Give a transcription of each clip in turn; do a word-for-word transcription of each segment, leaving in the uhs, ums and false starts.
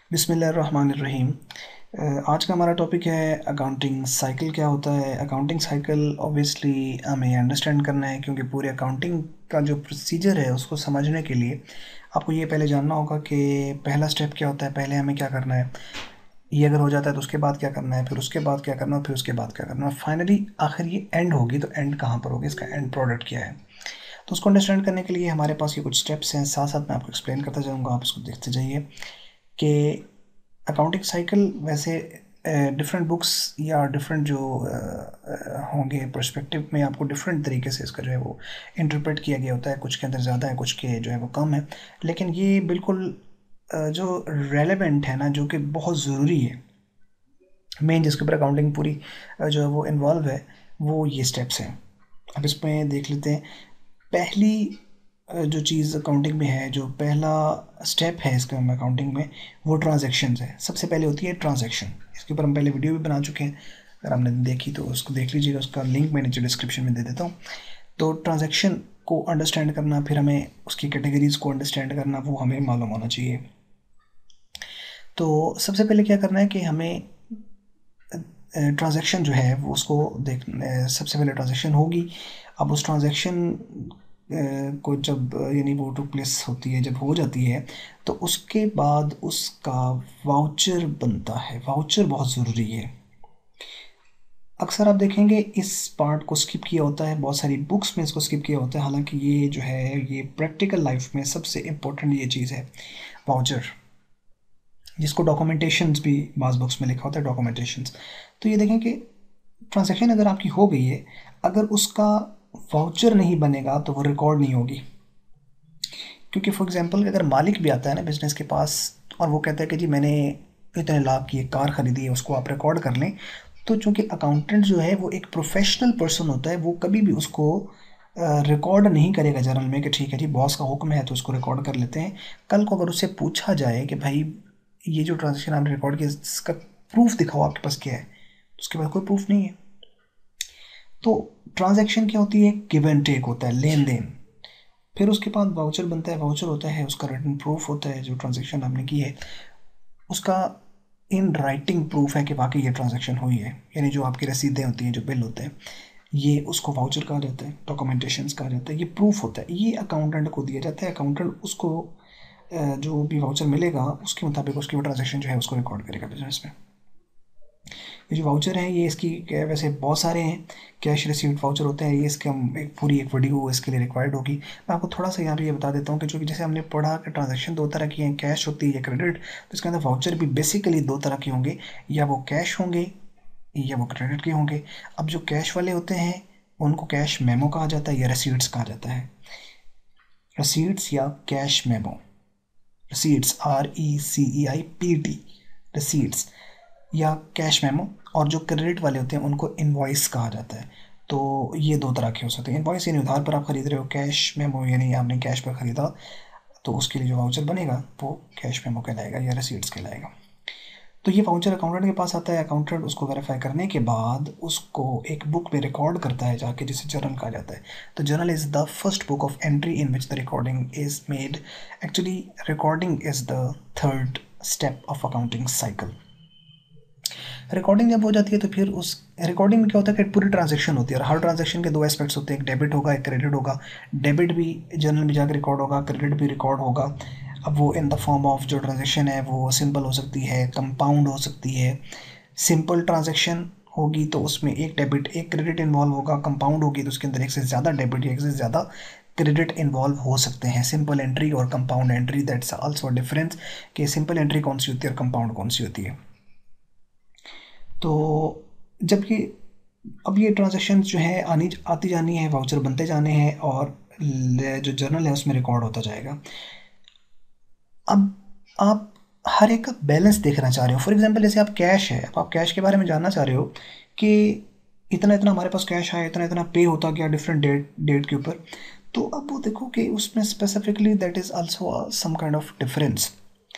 बिस्मिल्लाहिर्रहमानिर्रहीम। आज का हमारा टॉपिक है अकाउंटिंग साइकिल क्या होता है। अकाउंटिंग साइकिल ऑब्वियसली हमें अंडरस्टैंड करना है, क्योंकि पूरे अकाउंटिंग का जो प्रोसीजर है उसको समझने के लिए आपको ये पहले जानना होगा कि पहला स्टेप क्या होता है, पहले हमें क्या करना है, ये अगर हो जाता है तो उसके बाद क्या करना है, फिर उसके बाद क्या करना है, फिर उसके बाद क्या करना है, फाइनली आखिर ये एंड होगी तो एंड कहाँ पर होगी, इसका एंड प्रोडक्ट क्या है। तो उसको अंडरस्टैंड करने के लिए हमारे पास ये कुछ स्टेप्स हैं, साथ साथ मैं आपको एक्सप्लेन करता जाऊँगा, आप इसको देखते जाइए कि अकाउंटिंग साइकिल वैसे डिफरेंट बुक्स या डिफरेंट जो अ, होंगे पर्सपेक्टिव में आपको डिफरेंट तरीके से इसका जो है वो इंटरप्रेट किया गया होता है। कुछ के अंदर ज़्यादा है, कुछ के जो है वो कम है, लेकिन ये बिल्कुल अ, जो रेलेवेंट है ना, जो कि बहुत ज़रूरी है, मेन जिसके ऊपर अकाउंटिंग पूरी अ, जो है वो इन्वॉल्व है, वो ये स्टेप्स हैं। अब इसमें देख लेते हैं। पहली अ, जो चीज़ अकाउंटिंग में है, जो पहला स्टेप है इसके में अकाउंटिंग में, वो ट्रांजैक्शंस है। सबसे पहले होती है ट्रांजैक्शन। इसके ऊपर हम पहले वीडियो भी बना चुके हैं, अगर आपने देखी तो उसको देख लीजिएगा, उसका लिंक मैं नीचे डिस्क्रिप्शन में दे देता हूँ। तो ट्रांजैक्शन को अंडरस्टैंड करना, फिर हमें उसकी कैटेगरीज़ को अंडरस्टैंड करना, वो हमें मालूम होना चाहिए। तो सबसे पहले क्या करना है कि हमें ट्रांजैक्शन जो है वो उसको देख, सबसे पहले ट्रांजैक्शन होगी। अब उस ट्रांजैक्शन को जब यानी वो टू प्लेस होती है, जब हो जाती है, तो उसके बाद उसका वाउचर बनता है। वाउचर बहुत ज़रूरी है। अक्सर आप देखेंगे इस पार्ट को स्किप किया होता है, बहुत सारी बुक्स में इसको स्किप किया होता है, हालांकि ये जो है ये प्रैक्टिकल लाइफ में सबसे इम्पोर्टेंट ये चीज़ है, वाउचर, जिसको डॉक्यूमेंटेशंस भी बाज़ बुक्स में लिखा होता है, डॉक्यूमेंटेशंस। तो ये देखें कि ट्रांजैक्शन अगर आपकी हो गई है, अगर उसका वाउचर नहीं बनेगा तो वो रिकॉर्ड नहीं होगी। क्योंकि फॉर एग्जांपल अगर मालिक भी आता है ना बिज़नेस के पास और वो कहता है कि जी मैंने इतने लाख की एक कार ख़रीदी है, उसको आप रिकॉर्ड कर लें, तो चूँकि अकाउंटेंट जो है वो एक प्रोफेशनल पर्सन होता है, वो कभी भी उसको रिकॉर्ड नहीं करेगा जनरल में कि ठीक है जी बॉस का हुक्म है तो उसको रिकॉर्ड कर लेते हैं। कल को अगर उससे पूछा जाए कि भाई ये जो ट्रांजेक्शन आपने रिकॉर्ड किया इसका प्रूफ दिखाओ, आपके पास क्या है, तो उसके पास कोई प्रूफ नहीं है। तो ट्रांजैक्शन क्या होती है, गिव एंड टेक होता है, लेन देन। फिर उसके बाद वाउचर बनता है। वाउचर होता है उसका रिटन प्रूफ होता है, जो ट्रांजैक्शन आपने की है उसका इन राइटिंग प्रूफ है कि वाकई ये ट्रांजैक्शन हुई है, यानी जो आपकी रसीदें होती हैं, जो बिल होते हैं, ये उसको वाउचर कहा जाता है, डॉक्यूमेंटेशंस कहा जाता है, ये प्रूफ होता है, ये अकाउंटेंट को दिया जाता है। अकाउंटेंट उसको जो भी वाउचर मिलेगा उसके मुताबिक उसकी वो ट्रांजैक्शन जो है उसको रिकॉर्ड करेगा बिजनेस में। ये जो वाउचर हैं ये इसकी वैसे बहुत सारे हैं, कैश रिसीव्ड वाउचर होते हैं, ये इसके हम एक पूरी एक वीडियो इसके लिए रिक्वायर्ड होगी। मैं आपको थोड़ा सा यहाँ पे ये बता देता हूँ कि जो कि जैसे हमने पढ़ा कि ट्रांजैक्शन दो तरह की हैं, कैश होती है या क्रेडिट, तो इसके अंदर वाउचर भी बेसिकली दो तरह के होंगे, या वो कैश होंगे या वो क्रेडिट के होंगे। अब जो कैश वाले होते हैं उनको कैश मेमो कहा जाता है या रसीट्स कहा जाता है। रसीट्स या cash memo, receipts R E C E I P T, receipts या कैश मेमो। और जो क्रेडिट वाले होते हैं उनको इनवॉइस कहा जाता है। तो ये दो तरह के हो सकते हैं। इनवॉइस यानी उधार पर आप खरीद रहे हो, कैश मेमो यानी आपने कैश पर ख़रीदा तो उसके लिए जो वाउचर बनेगा वो कैश मेमो कहलाएगा या रसीट्स कहलाएगा। तो ये वाउचर अकाउंटेंट के पास आता है, अकाउंटेंट उसको वेरीफाई करने के बाद उसको एक बुक में रिकॉर्ड करता है जाके, जिसे जर्नल कहा जाता है। तो journal is the first book of entry in which the recording is made. Actually recording is the third step of accounting cycle. Recording जब हो जाती है तो फिर उस रिकॉर्डिंग में क्या होता है कि पूरी ट्रांजैक्शन होती है, और हर ट्रांजैक्शन के दो एस्पेक्ट्स होते हैं, एक डेबिट होगा, एक क्रेडिट होगा। डेबिट भी जर्नल में जाकर रिकॉर्ड होगा, क्रेडिट भी रिकॉर्ड होगा। अब वो इन द फॉर्म ऑफ जो ट्रांजैक्शन है वो सिंपल हो सकती है, कंपाउंड हो सकती है। सिंपल ट्रांजैक्शन होगी तो उसमें एक डेबिट एक क्रेडिट इन्वॉल्व होगा, कंपाउंड होगी तो उसके अंदर एक से ज़्यादा डेबिट या एक से ज़्यादा क्रेडिट इन्वॉल्व हो सकते हैं। सिंपल एंट्री और compound entry, that's also difference कि सिंपल एंट्री कौन सी होती है और कंपाउंड कौन सी होती है। तो जबकि अब ये ट्रांजैक्शन जो है आनी आती जानी है, वाउचर बनते जाने हैं और जो जर्नल है उसमें रिकॉर्ड होता जाएगा। अब आप हर एक का बैलेंस देखना चाह रहे हो। फॉर एग्जांपल जैसे आप कैश है, अब आप कैश के बारे में जानना चाह रहे हो कि इतना इतना हमारे पास कैश है, इतना इतना पे होता गया डिफरेंट डेट डेट के ऊपर। तो अब वो देखो कि उसमें specifically that is also some kind of difference.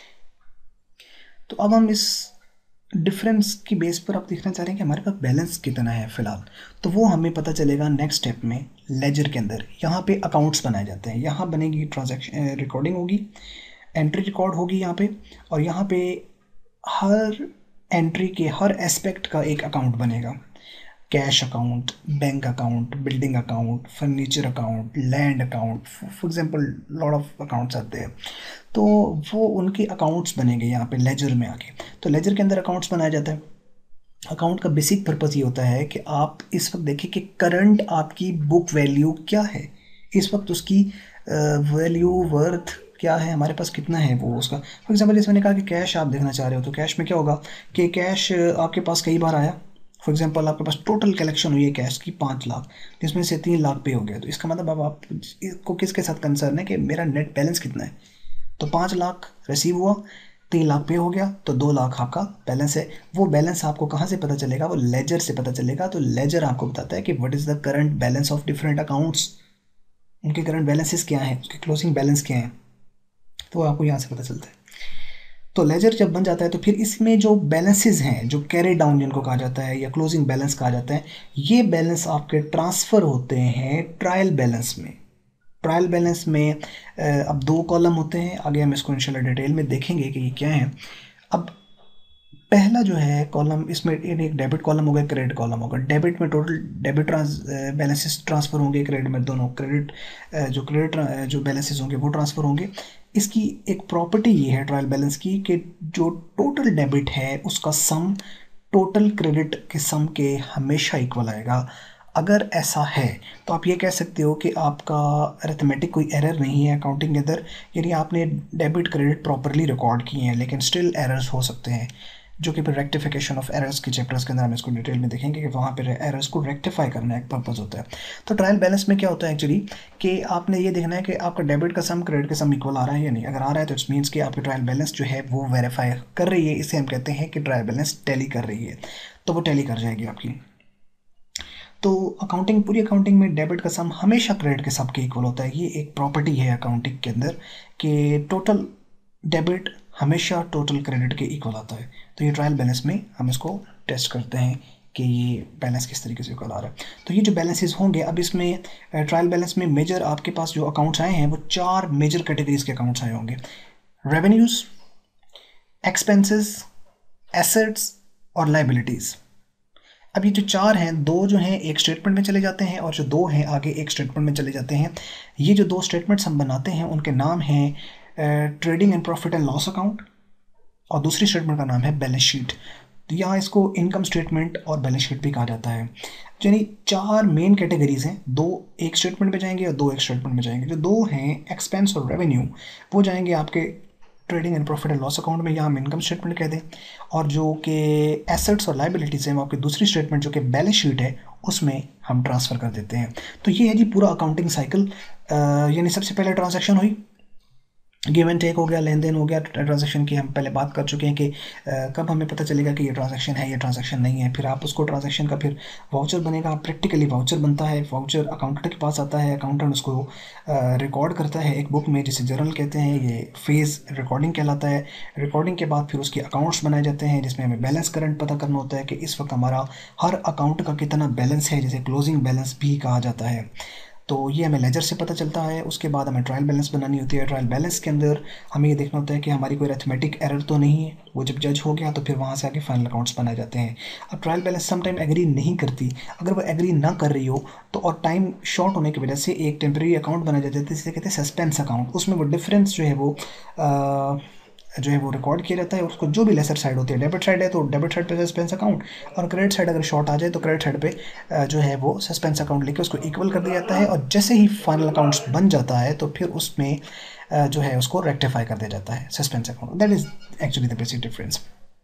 तो अब हम इस डिफरेंस की बेस पर आप देखना चाह रहे हैं कि हमारे पास बैलेंस कितना है फ़िलहाल, तो वो हमें पता चलेगा नेक्स्ट स्टेप में, लेजर के अंदर। यहाँ पे अकाउंट्स बनाए जाते हैं, यहाँ बनेगी ट्रांजैक्शन रिकॉर्डिंग होगी, एंट्री रिकॉर्ड होगी यहाँ पे, और यहाँ पे हर एंट्री के हर एस्पेक्ट का एक अकाउंट बनेगा। Cash account, bank account, building account, furniture account, land account, for example lot of accounts आते हैं। तो वो उनके अकाउंट्स बनेंगे यहाँ पे लेजर में आके। तो लेजर के अंदर अकाउंट्स बनाया जाता है। अकाउंट का बेसिक पर्पस ये होता है कि आप इस वक्त देखिए कि करंट आपकी बुक वैल्यू क्या है, इस वक्त उसकी वैल्यू वर्थ क्या है, हमारे पास कितना है वो उसका। फॉर एग्जांपल जैसे मैंने कहा कि कैश आप देखना चाह रहे हो, तो कैश में क्या होगा कि कैश आपके पास कई बार आया। फॉर एग्जांपल आपके पास टोटल कलेक्शन हुई है कैश की पाँच लाख, जिसमें से तीन लाख पे हो गया। तो इसका मतलब अब आप को किसके साथ कंसर्न है कि मेरा नेट बैलेंस कितना है। तो पाँच लाख रिसीव हुआ, तीन लाख पे हो गया, तो दो लाख आपका बैलेंस है। वो बैलेंस आपको कहाँ से पता चलेगा, वो लेजर से पता चलेगा। तो लेजर आपको बताता है कि what is the current balance of different accounts, उनके करंट बैलेंसेस क्या हैं, उसके क्लोजिंग बैलेंस क्या हैं, तो आपको यहाँ से पता चलता है। तो लेजर जब बन जाता है तो फिर इसमें जो बैलेंसेस हैं, जो कैरी डाउन जिनको कहा जाता है या क्लोजिंग बैलेंस कहा जाता है, ये बैलेंस आपके ट्रांसफ़र होते हैं ट्रायल बैलेंस में। ट्रायल बैलेंस में अब दो कॉलम होते हैं, आगे हम इसको इंशाल्लाह डिटेल में देखेंगे कि ये क्या है। अब पहला जो है कॉलम, इसमें एक डेबिट कॉलम होगा, क्रेडिट कॉलम होगा। डेबिट में टोटल डेबिट ट्रांस बैलेंसेस ट्रांसफ़र होंगे, क्रेडिट में दोनों क्रेडिट जो क्रेडिट जो बैलेंसेस होंगे वो ट्रांसफ़र होंगे। इसकी एक प्रॉपर्टी ये है ट्रायल बैलेंस की कि जो टोटल डेबिट है उसका सम टोटल क्रेडिट के सम के हमेशा इक्वल आएगा। अगर ऐसा है तो आप ये कह सकते हो कि आपका अरिथमेटिक कोई एरर नहीं है अकाउंटिंग के अंदर, यानी आपने डेबिट क्रेडिट प्रॉपरली रिकॉर्ड किए हैं, लेकिन स्टिल एरर्स हो सकते हैं, जो कि फिर रेक्टिफिकेशन ऑफ एरर्स के चैप्टर्स के अंदर हम इसको डिटेल में देखेंगे कि वहाँ पर एरर्स को रेक्टिफाई करना एक पर्पज़ होता है। तो ट्रायल बैलेंस में क्या होता है एक्चुअली कि आपने ये देखना है कि आपका डेबिट का सम क्रेडिट का सम इक्वल आ रहा है या नहीं। अगर आ रहा है तो इट्स मीन्स कि आपकी ट्रायल बैलेंस जो है वो वेरीफाई कर रही है, इसे हम कहते हैं कि ट्रायल बैलेंस टैली कर रही है, तो वो टैली कर जाएगी आपकी। तो अकाउंटिंग, पूरी अकाउंटिंग में डेबिट का सम हमेशा क्रेडिट के सम के इक्वल होता है। ये एक प्रॉपर्टी है अकाउंटिंग के अंदर कि टोटल डेबिट हमेशा टोटल क्रेडिट के इक्वल आता है। तो ये ट्रायल बैलेंस में हम इसको टेस्ट करते हैं कि ये बैलेंस किस तरीके से इक्वल आ रहा है। तो ये जो बैलेंसेस होंगे, अब इसमें ट्रायल बैलेंस में मेजर आपके पास जो अकाउंट्स आए हैं वो चार मेजर कैटेगरीज के अकाउंट्स आए होंगे। रेवेन्यूज़, एक्सपेंसेस, एसेट्स और लाइबिलिटीज़। अब ये जो चार हैं, दो जो हैं एक स्टेटमेंट में चले जाते हैं और जो दो हैं आगे एक स्टेटमेंट में चले जाते हैं। ये जो दो स्टेटमेंट्स हम बनाते हैं उनके नाम हैं trading and profit and loss account, और दूसरी स्टेटमेंट का नाम है बैलेंस शीट। तो यहाँ इसको इनकम स्टेटमेंट और बैलेंस शीट भी कहा जाता है। यानी चार मेन कैटेगरीज हैं, दो एक स्टेटमेंट में जाएंगे और दो एक स्टेटमेंट में जाएंगे। जो दो हैं एक्सपेंस और रेवेन्यू, वो जाएंगे आपके trading and profit and loss account में, यहाँ हम इनकम स्टेटमेंट कह दें। और जो कि एसेट्स और लाइबिलिटीज़ हैं वो आपकी दूसरी स्टेटमेंट जो कि बैलेंस शीट है उसमें हम ट्रांसफ़र कर देते हैं। तो ये है जी पूरा अकाउंटिंग साइकिल। यानी सबसे पहले ट्रांजैक्शन हुई, गिव एंड टेक हो गया, लेन देन हो गया। ट्रांजैक्शन की हम पहले बात कर चुके हैं कि कब हमें पता चलेगा कि ये ट्रांजैक्शन है, ये ट्रांजैक्शन नहीं है। फिर आप उसको ट्रांजैक्शन का फिर वाउचर बनेगा, प्रैक्टिकली वाउचर बनता है, वाउचर अकाउंटेंट के पास आता है, अकाउंटेंट उसको रिकॉर्ड करता है एक बुक में जिसे जर्नल कहते हैं। ये फेज़ रिकॉर्डिंग कहलाता है। रिकॉर्डिंग के बाद फिर उसके अकाउंट्स बनाए जाते हैं जिसमें हमें बैलेंस करंट पता करना होता है कि इस वक्त हमारा हर अकाउंट का कितना बैलेंस है, जिसे क्लोजिंग बैलेंस भी कहा जाता है। तो ये हमें लेजर से पता चलता है। उसके बाद हमें ट्रायल बैलेंस बनानी होती है। ट्रायल बैलेंस के अंदर हमें ये देखना होता है कि हमारी कोई अरिथमेटिक एरर तो नहीं है। वो जब जज हो गया तो फिर वहाँ से आके फाइनल अकाउंट्स बनाए जाते हैं। अब trial balance some time agree नहीं करती। अगर वो एग्री ना कर रही हो तो और टाइम शॉर्ट होने की वजह से एक टेम्प्रेरी अकाउंट बनाया जाता है जिसे कहते हैं सस्पेंस अकाउंट। उसमें वो डिफरेंस जो है वो आ, जो है वो रिकॉर्ड किया जाता है। उसको जो भी लेसर साइड होती है, डेबिट साइड है तो डेबिट साइड पे सस्पेंस अकाउंट, और क्रेडिट साइड अगर शॉर्ट आ जाए तो क्रेडिट साइड पे जो है वो सस्पेंस अकाउंट लेके उसको इक्वल कर दिया जाता है। और जैसे ही फाइनल अकाउंट्स बन जाता है तो फिर उसमें जो है उसको रेक्टिफाई कर दिया जाता है suspense account. That is actually the basic difference.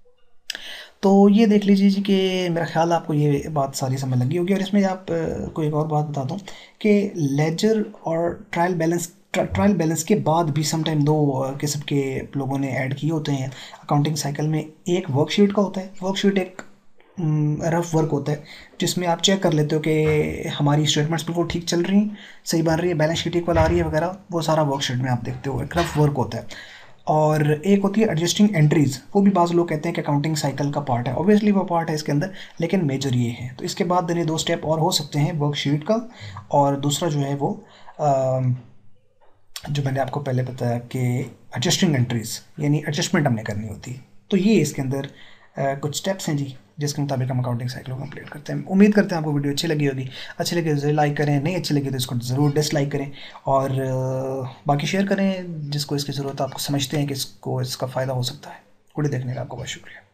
तो ये देख लीजिए जी कि मेरा ख्याल आपको ये बात सारी समझ लगी होगी। और इसमें आप को एक और बात बता दूं कि लेजर और ट्रायल बैलेंस ट्रायल बैलेंस के बाद भी समटाइम दो किस्म के लोगों ने ऐड किए होते हैं अकाउंटिंग साइकिल में। एक वर्कशीट का होता है। वर्कशीट एक रफ वर्क होता है जिसमें आप चेक कर लेते हो कि हमारी स्टेटमेंट्स बिल्कुल ठीक चल रही हैं, सही बन रही है, बैलेंस शीट इक्वल आ रही है वगैरह। वो सारा वर्कशीट में आप देखते हो, एक रफ वर्क होता है। और एक होती है एडजस्टिंग एंट्रीज़। वो भी बाज़ लोग कहते हैं कि अकाउंटिंग साइकिल का पार्ट है। ऑब्वियसली वो पार्ट है इसके अंदर, लेकिन मेजर ये है। तो इसके बाद देने दो स्टेप और हो सकते हैं, वर्कशीट का और दूसरा जो है वो आ, जो मैंने आपको पहले बताया कि एडजस्टिंग एंट्रीज़, यानी एडजस्टमेंट हमने करनी होती है। तो ये इसके अंदर आ, कुछ स्टेप्स हैं जी, जिसके मुताबिक हम अकाउंटिंग साइकिल को कंप्लीट करते हैं। उम्मीद करते हैं आपको वीडियो अच्छी लगी होगी। अच्छी लगी तो लाइक करें, नहीं अच्छी लगी तो इसको ज़रूर डिसलाइक करें, और आ, बाकी शेयर करें जिसको इसकी ज़रूरत आपको समझते हैं कि इसको इसका फ़ायदा हो सकता है। वीडियो देखने का आपको बहुत शुक्रिया।